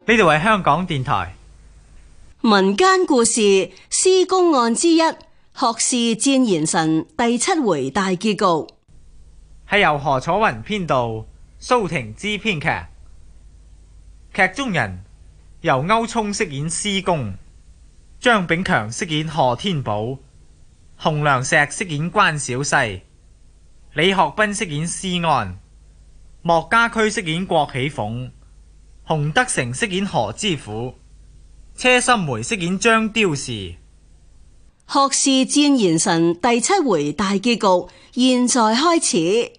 呢度係香港電台民間故事施公案之一，學士戰賢臣第7回大結局， 係由何楚雲編導，蘇婷之編劇。劇中人由歐聰飾演施公，張炳強飾演何天寶，洪良石飾演關小西，李學斌飾演施安，莫家駒飾演郭喜鳳，洪德成飾演何知府，車心梅飾演張雕士。 學士戰賢臣第7回大結局，現在開始。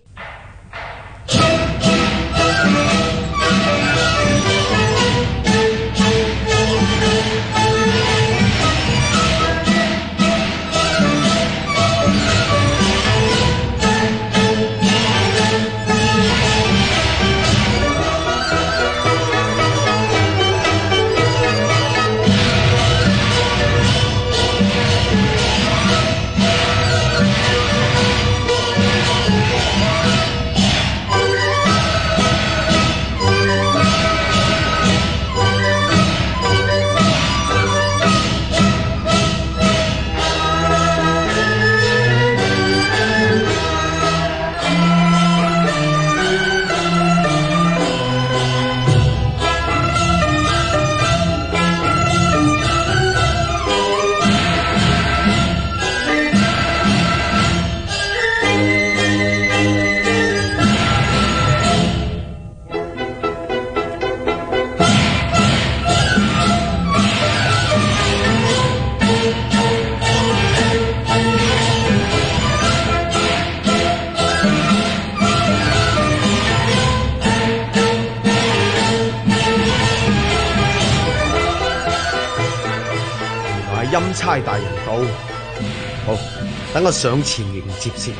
欽差大人到，好，等我上前迎接先。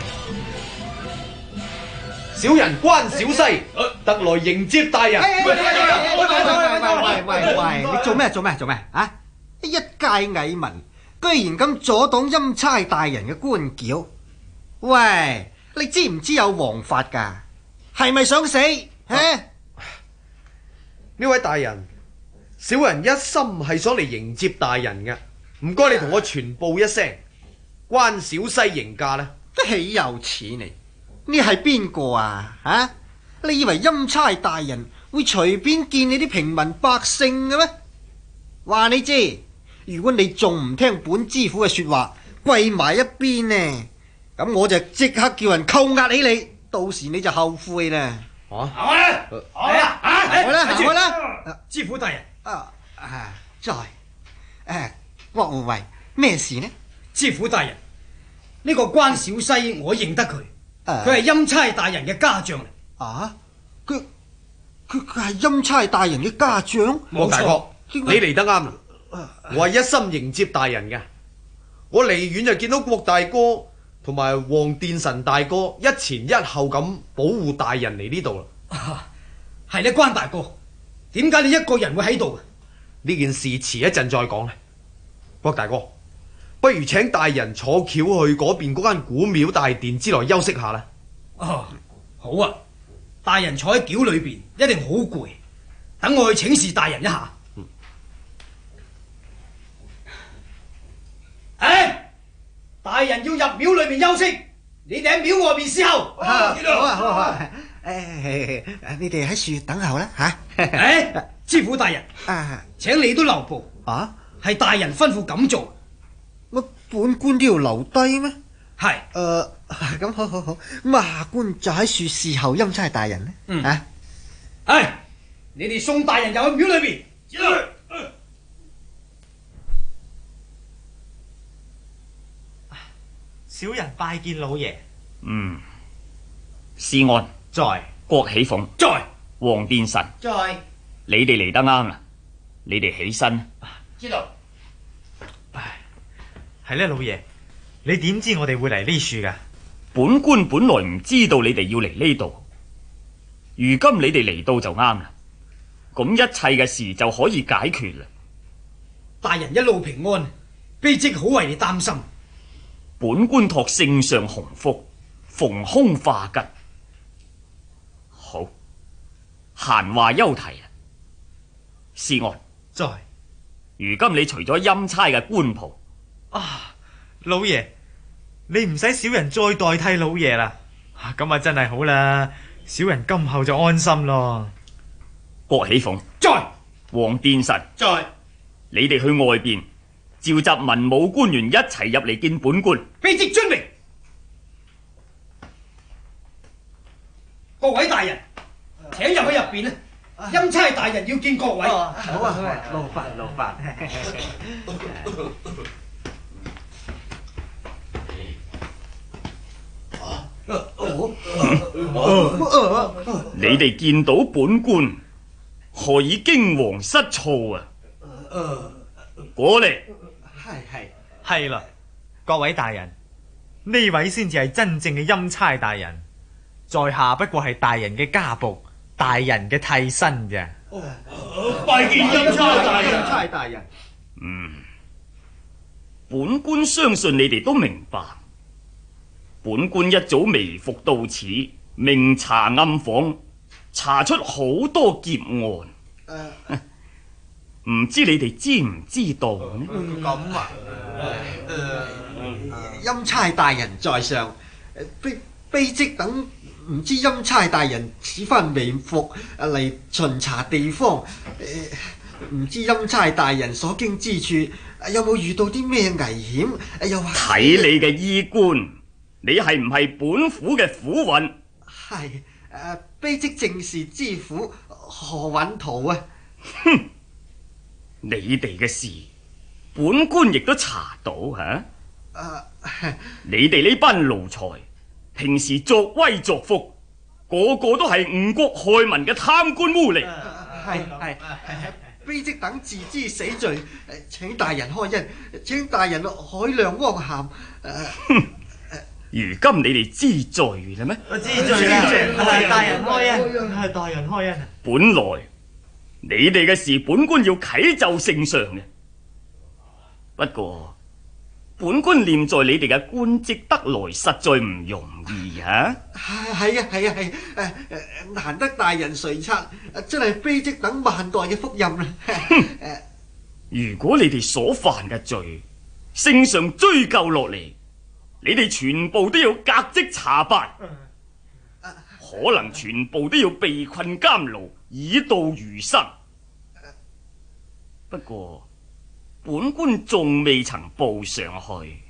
小人關小西，特來迎接大人。 喂，你做咩啊？一介蟻民，居然咁阻擋欽差大人嘅官轎？喂，你知唔知有王法㗎？係咪想死？ 呢位大人，小人一心係想嚟迎接大人嘅。唔該，你同我傳報一聲，關小西迎駕啦。 豈有此理！你係邊個啊？你以為欽差大人會隨便見你啲平民百姓嘅咩？話你知，如果你仲唔聽本知府嘅說話，跪埋一邊呢，咁我就即刻叫人扣押起你，到時你就後悔啦。 行開啦！知府大人， 喂，咩事呢？ 知府大人，呢個關小西我認得佢，佢係欽差大人嘅家將嚟。 佢係欽差大人嘅家將？ 莫大哥，你嚟得啱啦！我係一心迎接大人嘅。我離遠就見到郭大哥同埋黃殿臣大哥一前一後咁保護大人嚟呢度啦。 係咧，關大哥，點解你一個人會喺度？ 呢件事遲一陣再講啦。郭大哥，不如請大人坐轎去嗰邊嗰間古廟大殿之內休息下啦。 好啊，大人坐喺轎裏邊一定好攰，等我去請示大人一下。大人要入廟裏邊休息，你哋喺廟外邊伺候。 好。你哋喺樹等候啦知府大人，請你都留步。係大人吩咐咁做， 乜本官都要留低咩？ 係， 咁好，咁下官就喺樹侍候欽差大人呢。 你哋送大人入去廟裏邊。 小人拜見老爺。 施安在， 郭喜鳳在， 黃殿臣在。 你哋嚟得啱啦，你哋起身。 知道。 係咧，老爺，你點知我哋會嚟呢處噶？ 本官本來唔知道你哋要嚟呢度，如今你哋嚟到就啱啦，咁一切嘅事就可以解決啦。 大人一路平安，卑職好為你擔心。 本官託聖上洪福，逢凶化吉。好，閒話休提啦。 施安， 在如今你除咗欽差嘅官袍， 老爺，你唔使小人再代替老爺啦。咁啊真係好啦，小人今後就安心咯。 郭喜鳳、 在黃殿臣， 在， 你哋去外邊召集文武官員一齊入嚟見本官。 卑職遵命。各位大人，請入去入邊啊！欽差大人要見各位。 好啊，勞煩勞煩。 你哋見到本官，何以驚惶失措啊？過嚟。 係啦，各位大人，呢位先至係真正嘅欽差大人，在下不過係大人嘅家僕，大人嘅替身啫。 拜見欽差大人。 欽差大人， 本官相信你哋都明白，本官一早微服到此，明查暗訪，查出好多劫案。唔知你哋知唔知道呢？ 咁啊，欽差大人在上，卑職等唔知欽差大人此番微服嚟巡查地方，唔知欽差大人所經之處有冇遇到啲咩危險？又或睇你嘅衣冠，你係唔係本府嘅府尹？ 係卑職正是知府何允圖啊！ 你哋嘅事，本官亦都查到吓。你哋呢班奴才，平時作威作福，個個都係誤國害民嘅貪官污吏。 係，卑職等自知死罪，請大人開恩，請大人海量汪涵。 如今你哋知罪啦咩？ 知罪啦，大人開恩，大人開恩。 本來你哋嘅事，本官要啟奏聖上嘅。不過本官念在你哋嘅官職得來，實在唔容易啊！ 係，難得大人垂察，真係卑職等萬代嘅福蔭啦。 如果你哋所犯嘅罪，聖上追究落嚟，你哋全部都要革職查辦，可能全部都要被困監牢，以度餘生。不過本官仲未曾報上去。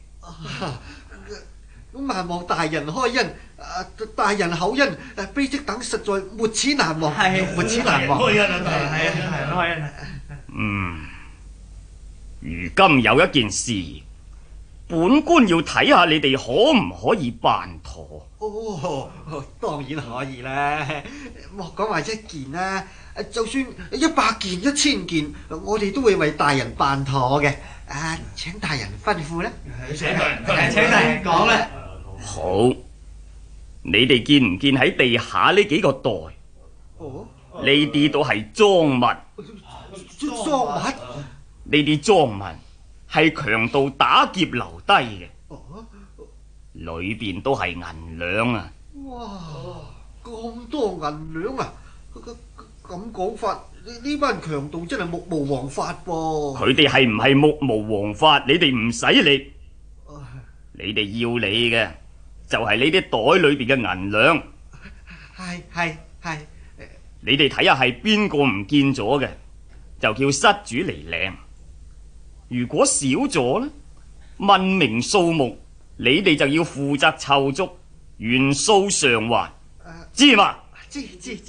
萬望大人開恩，大人厚恩，卑職等實在沒齒難忘，沒齒難忘。 開恩啊，係開恩。 如今有一件事，本官要睇下你哋可唔可以辦妥。 當然可以啦，莫講話一件啦，就算100件、1000件，我哋都會為大人辦妥嘅。請大人吩咐啦。 請大人講啦。 好，你哋見唔見喺地下呢幾個袋？呢啲都係贓物。 贓物？ 呢啲贓物係強盜打劫留低嘅，裏邊都係銀兩啊！ 哇，咁多銀兩啊！咁講法，呢班強盜真係目無王法噃。 佢哋係唔係目無王法？你哋唔使理。你哋要理嘅就係呢啲袋裏邊嘅銀兩。係。你哋睇下係邊個唔見咗嘅，就叫失主嚟領。如果少咗呢，問明數目，你哋就要負責湊足，原數償還，知嘛？ 知。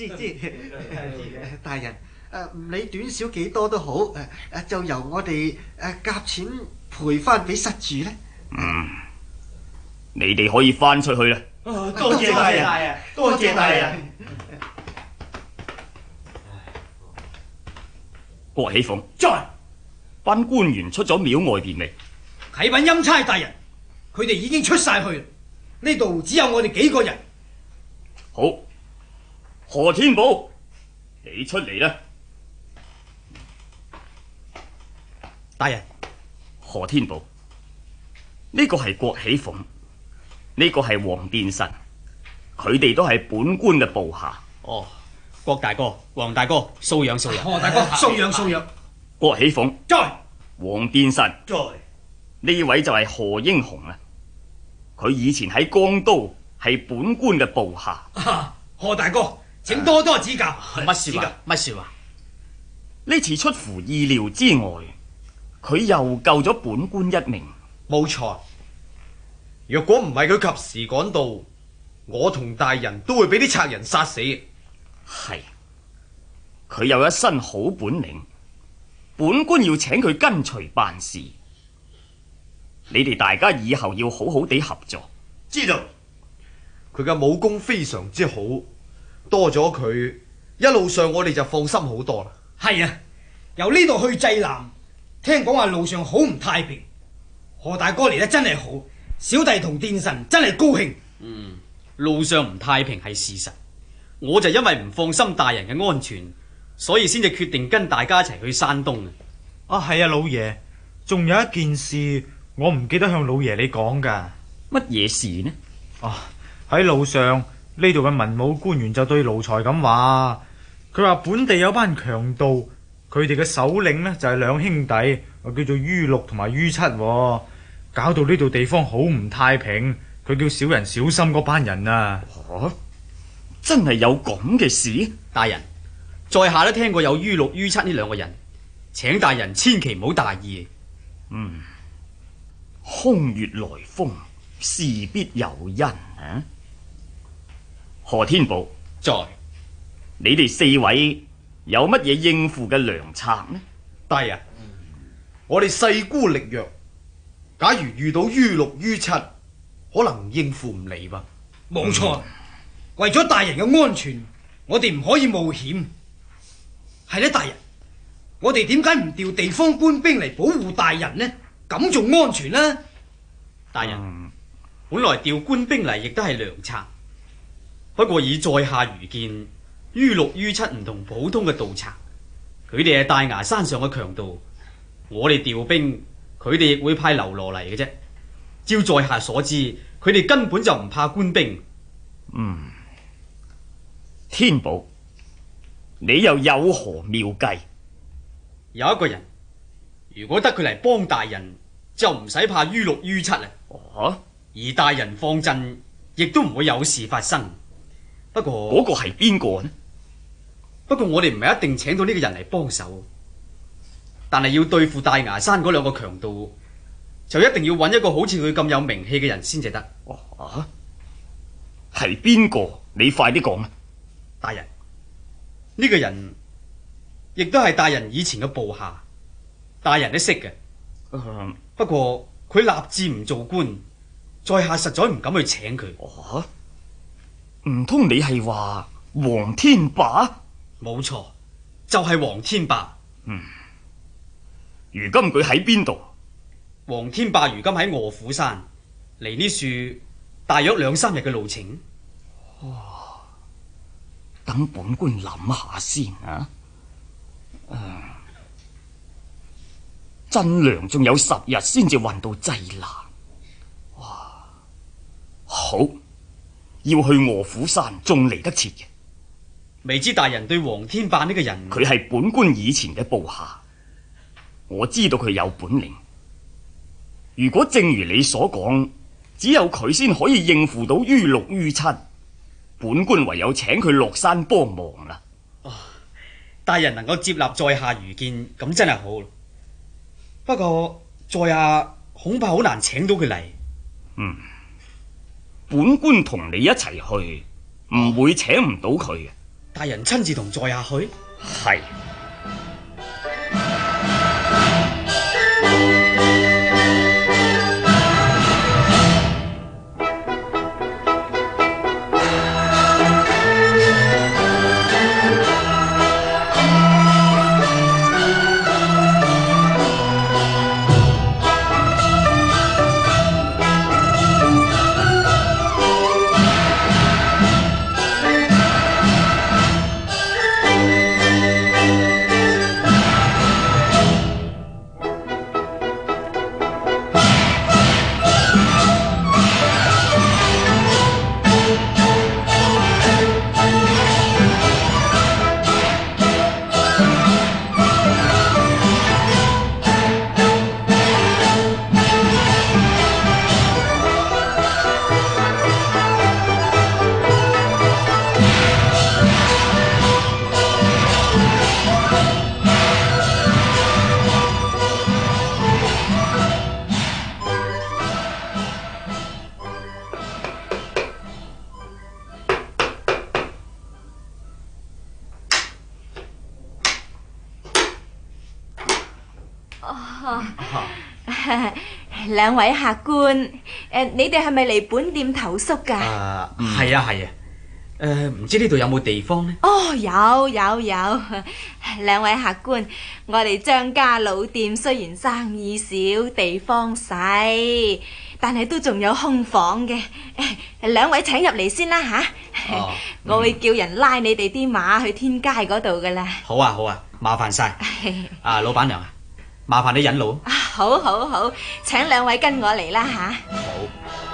大人，唔理短少幾多都好，就由我哋夾錢賠翻俾失主呢。 你哋可以翻出去啦。 多謝大人，多謝大人。 郭喜鳳， 在班官員出咗廟外邊未？ 啟稟欽差大人，佢哋已經出晒去，呢度只有我哋幾個人。 好，何天寶，你出嚟啦。 大人， 何天寶，呢個係郭喜鳳，呢個係黃殿臣，佢哋都係本官嘅部下。 郭大哥、黃大哥，素養素養。 何大哥，素養素養。 郭喜鳳、 在黃殿臣， 在。 呢位就係何英雄啦。佢以前喺江都係本官嘅部下。 何大哥，請多多指教。 乜事話？乜事話？ 呢次出乎意料之外，佢又救咗本官一命。 冇錯，若果唔係佢及時趕到，我同大人都會俾啲賊人殺死。 係，佢有一身好本領，本官要請佢跟隨辦事。你哋大家以後要好好地合作。 知道。佢嘅武功非常之好，多咗佢，一路上我哋就放心好多啦。 係啊，由呢度去濟南，聽講話路上好唔太平。何大哥嚟得真係好，小弟同殿臣真係高興。 路上唔太平係事實，我就因為唔放心大人嘅安全，所以先至決定跟大家一齊去山東嘅。 係啊，老爺，仲有一件事我唔記得向老爺你講噶。 乜嘢事呢？ 喺路上呢度嘅文武官員就對奴才咁話，佢話本地有班強盜，佢哋嘅首領呢就係兩兄弟，叫做於六同埋於七，搞到呢度地方好唔太平。佢叫小人小心嗰班人啊！ 真係有咁嘅事？ 大人，在下都聽過有於六於七呢兩個人，請大人千祈唔好大意。 空穴來風，事必有因啊！何天寶， 在你哋四位有乜嘢應付嘅良策呢？ 大人，我哋勢孤力弱，假如遇到於六於七，可能應付唔嚟吧。 冇錯，為咗大人嘅安全，我哋唔可以冒險。係呢，大人，我哋點解唔調地方官兵嚟保護大人呢？咁仲安全呢？ 大人，本來調官兵嚟亦都係良策，不過以在下愚見，於六於七唔同普通嘅盜賊，佢哋係大牙山上嘅強盜，我哋調兵，佢哋亦會派流羅嚟嘅啫。照在下所知，佢哋根本就唔怕官兵。 天寶，你又有何妙計？ 有一個人，如果得佢嚟幫大人，就唔使怕於六於七啦。而大人放陣，亦都唔會有事發生。不過嗰個係邊個呢？ 不過我哋唔係一定請到呢個人嚟幫手，但係要對付大牙山嗰兩個強盜，就一定要揾一個好似佢咁有名氣嘅人先至得。 係邊個？你快啲講啊！ 大人，呢個人亦都係大人以前嘅部下，大人都識嘅。不過佢立志唔做官，在下實在唔敢去請佢。 唔通你係話黃天霸？ 冇錯，就係黃天霸。 如今佢喺邊度？ 黃天霸如今喺臥虎山，離呢處大約2-3日嘅路程。 等本官諗下先啊！真良仲有10日先至運到濟南。好，要去臥虎山仲嚟得切嘅。 未知大人對黃天霸呢個人？ 佢係本官以前嘅部下，我知道佢有本領。如果正如你所講，只有佢先可以應付到於六於七，本官唯有請佢落山幫忙啦。 大人能夠接納在下愚見，咁真係好。不過在下恐怕好難請到佢嚟。 本官同你一齊去，唔會請唔到佢嘅。 大人親自同在下去？ 係。 兩位客官，你哋係咪嚟本店投宿㗎？ 係啊係啊。唔知呢度有冇地方呢？ 哦，有。兩位客官，我哋張家老店雖然生意少，地方細，但係都仲有空房嘅。兩位請入嚟先啦吓。我會叫人拉你哋啲馬去天街嗰度噶啦。 好啊，麻煩晒。老闆娘啊，麻煩你引路。 好，請兩位跟我嚟啦吓。 好。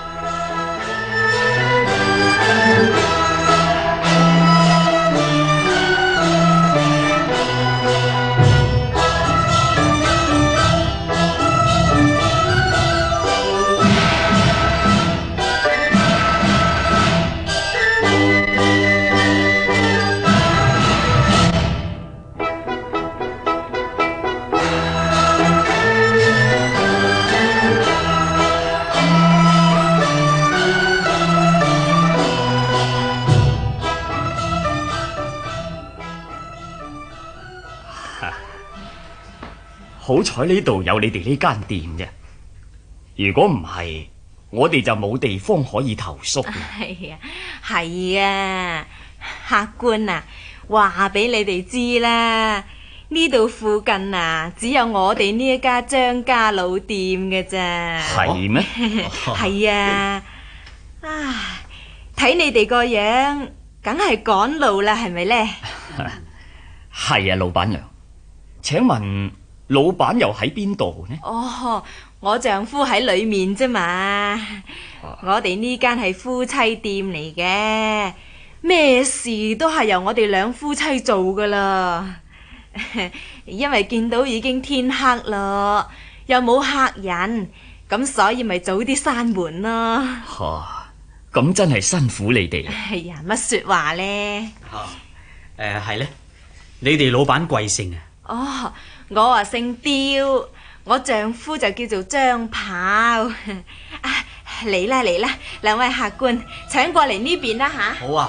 好彩呢度有你哋呢間店啫，如果唔係，我哋就冇地方可以投宿。 係啊，客官啊，話俾你哋知啦，呢度附近啊，只有我哋呢一家張家老店嘅咋。 係咩？ 係啊，睇你哋個樣，梗係趕路啦，係咪呢？ 係啊，老闆娘，請問老闆又喺邊度呢？ 我丈夫喺裏面啫嘛。我哋呢間係夫妻店嚟嘅，咩事都係由我哋兩夫妻做噶啦。因為見到已經天黑咯，又冇客人，咁所以咪早啲閂門咯。 咁真係辛苦你哋。 哎呀，乜說話呢？ 係呢？你哋老闆貴姓啊？ 我姓刁，我丈夫就叫做張豹。嚟啦，兩位客官，請過嚟呢邊啦吓。 好啊。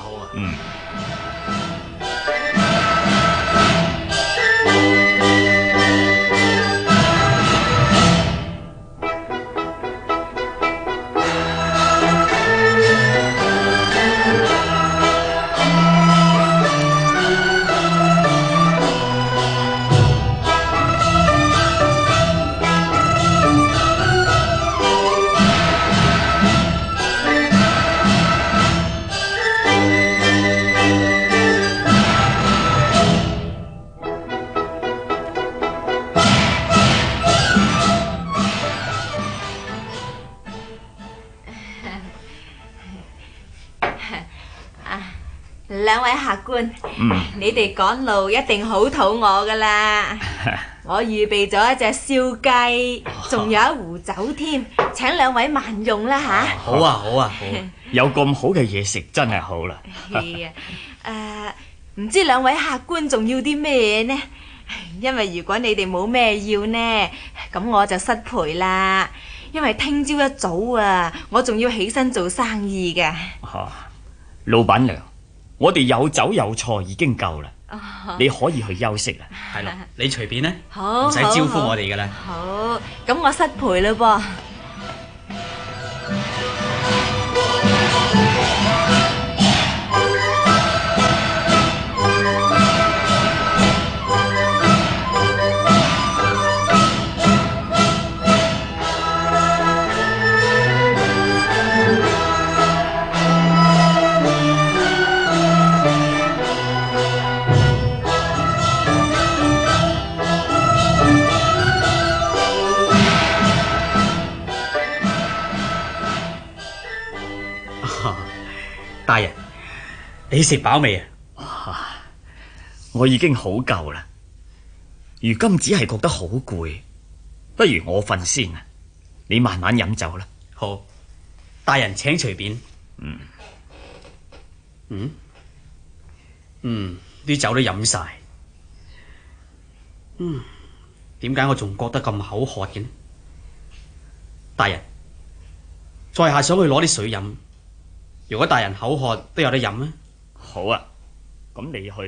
兩位客官，你哋趕路一定好肚餓噶啦。我預備咗一隻燒雞，仲有一壺酒添，請兩位慢用啦吓。 好啊， 有咁好嘅嘢食真係好啦。 唔知兩位客官仲要啲咩呢？因為如果你哋冇咩要呢，咁我就失陪啦。因為聽朝一早啊，我仲要起身做生意嘅。 老闆娘，我哋有酒有菜已經夠啦，你可以去休息啦。 係啦，你隨便呢， 好， 唔使招呼我哋噶啦。 好，咁我失陪嘞噃。 大人，你食飽未啊？我已經好夠啦，如今只係覺得好攰，不如我瞓先啊，你慢慢飲酒啦。 好，大人請隨便。啲酒都飲晒。點解我仲覺得咁口渴嘅呢？大人，在下想去攞啲水飲。如果大人口渴都有得飲啊！ 好啊，咁你去啊。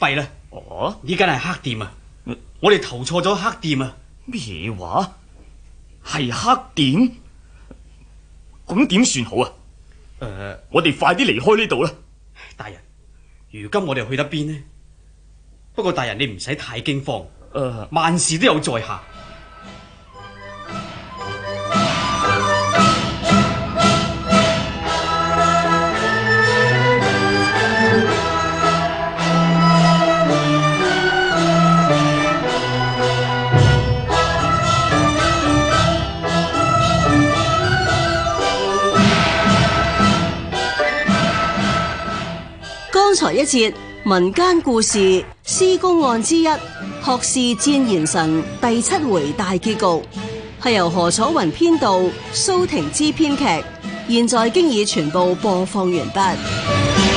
弊啦！ 哦， 呢間係黑店啊！我哋投錯咗黑店啊！ 咩話？係黑店？咁點算好啊？我哋快啲離開呢度啦！ 大人，如今我哋去得邊呢？不過大人你唔使太驚慌，萬事都有在下。 剛才一節民間故事施公案之一學士戰賢臣第7回大結局，係由何楚雲編導，蘇婷之編劇，現在經已全部播放完畢。